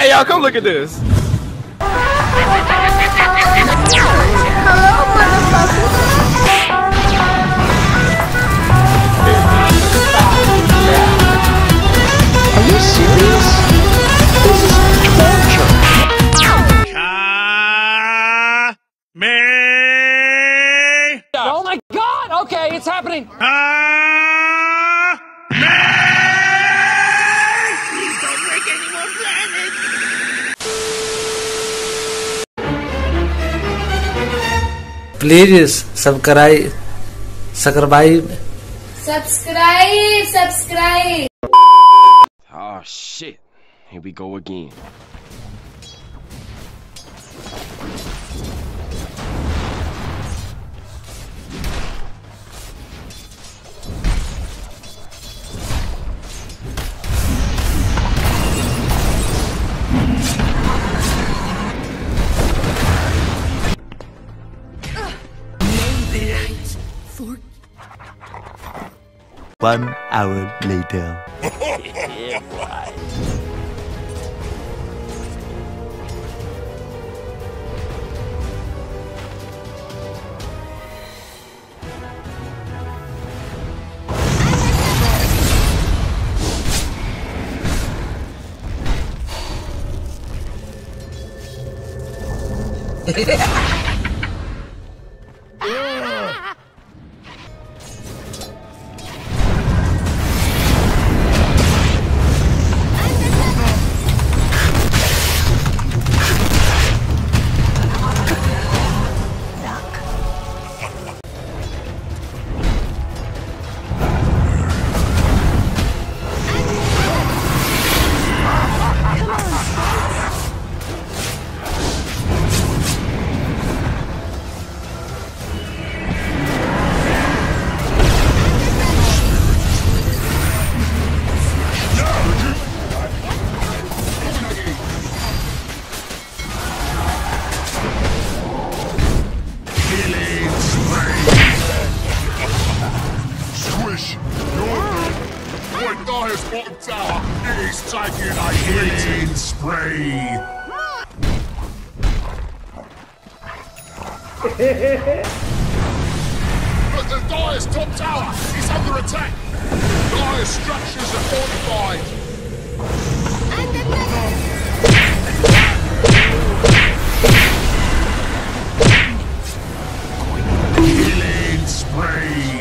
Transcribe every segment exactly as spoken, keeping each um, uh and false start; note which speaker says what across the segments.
Speaker 1: Hey y'all, come look at this.
Speaker 2: Hello, motherfucker.
Speaker 3: Are you serious? This is torture.
Speaker 4: Me.
Speaker 3: Oh my God! Okay, it's happening.
Speaker 4: Uh, Please don't break any more planets.
Speaker 5: Please subscribe, subscribe.
Speaker 2: Subscribe, subscribe.
Speaker 6: Oh shit. Here we go again.
Speaker 7: One hour later.
Speaker 6: Yeah, boy.
Speaker 4: Bottom tower, it is taking a killing spree. But the Dire's top tower is under attack. Dire's structures are fortified. Killing spree.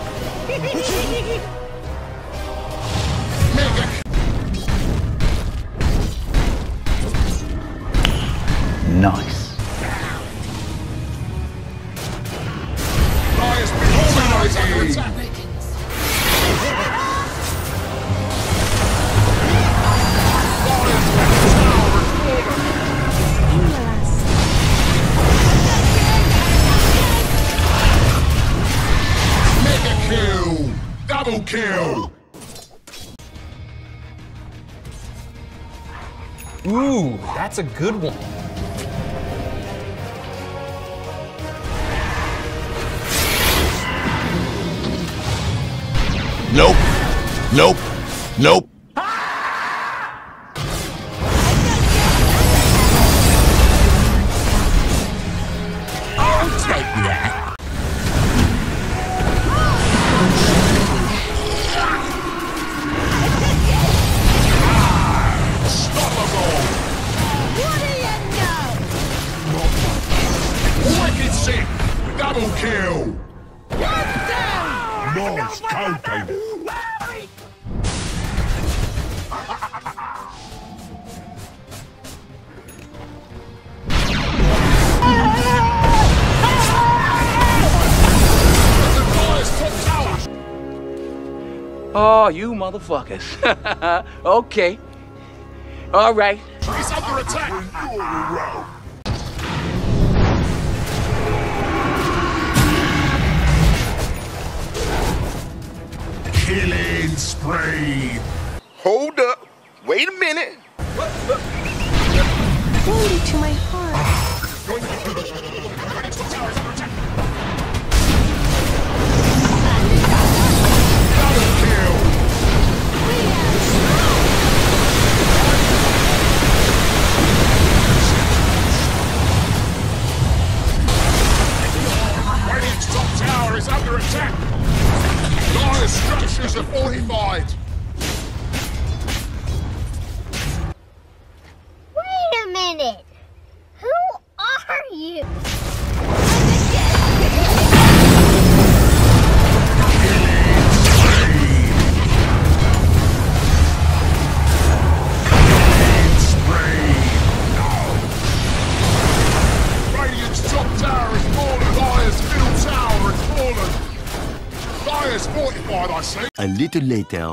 Speaker 7: Nice.
Speaker 4: Dire's middle is under attack. Mega kill! Double kill!
Speaker 1: Ooh, that's a good one.
Speaker 4: Nope. Nope. Nope.
Speaker 3: I'll take that.
Speaker 4: Unstoppable.
Speaker 2: What do you know?
Speaker 4: Wicked sick. Double kill.
Speaker 7: Nice cocaine.
Speaker 1: Oh, you motherfuckers. Okay. All right.
Speaker 4: He's under attack. Killing spree.
Speaker 8: Hold up. Wait a minute.
Speaker 2: Wounded to my heart.
Speaker 4: Double kill.
Speaker 9: minute. Who are you?
Speaker 4: Radiant's top tower is fallen. Dire's middle tower is fallen. Dire's fortified, I see.
Speaker 7: A little later.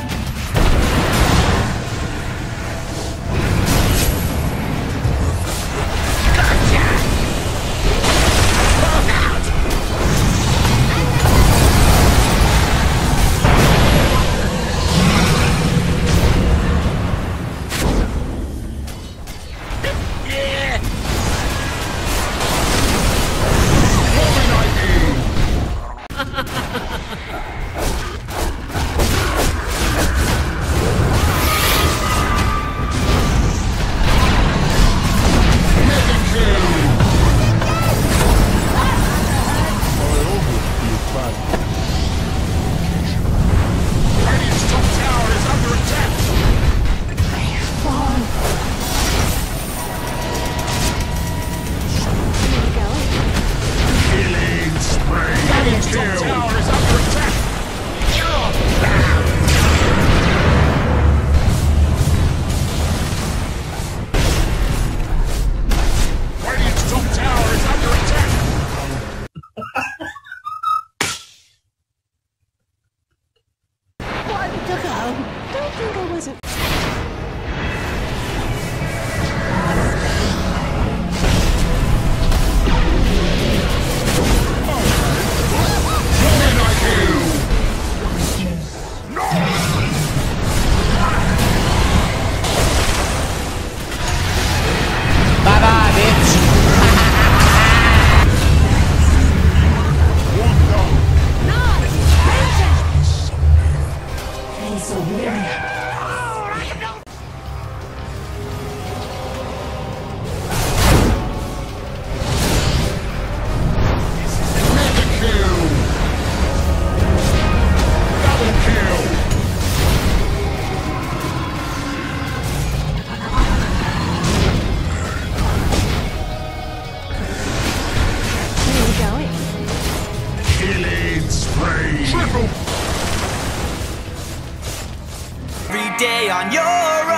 Speaker 10: Every day on your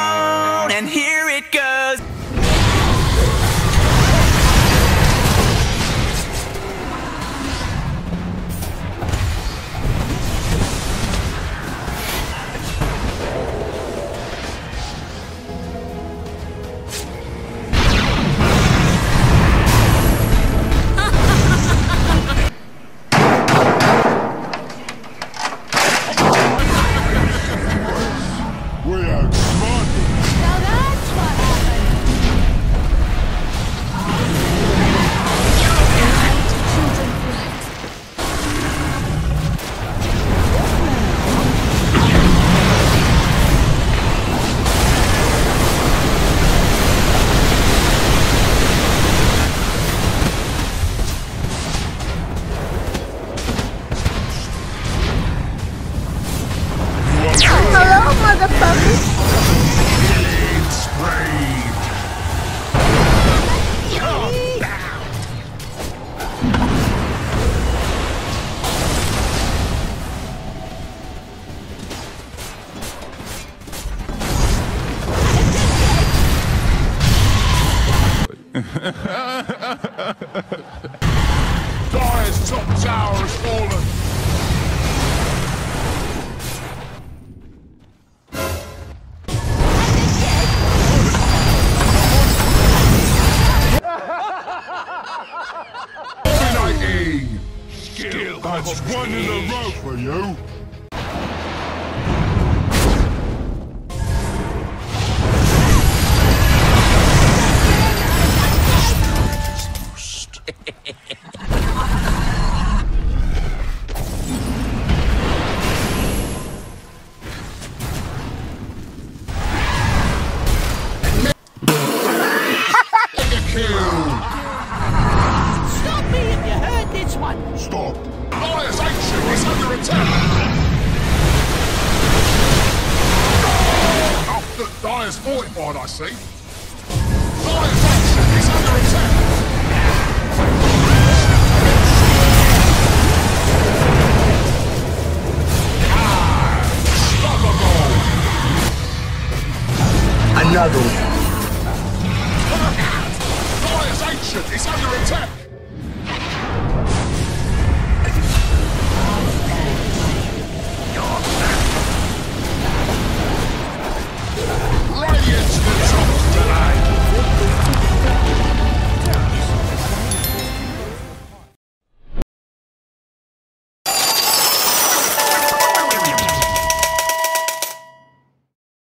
Speaker 10: own, and here it goes.
Speaker 9: Hello, motherfuckers.
Speaker 4: Dire's top tower has fallen. Dominating. Skill. That's one in a row for you.
Speaker 10: Stop me if you heard this one.
Speaker 4: Stop. Dire's ancient is under attack. Oh, look, Dire's fortified, I see. Dire's action is under attack.
Speaker 7: Another one.
Speaker 4: Dire's ancient is under attack.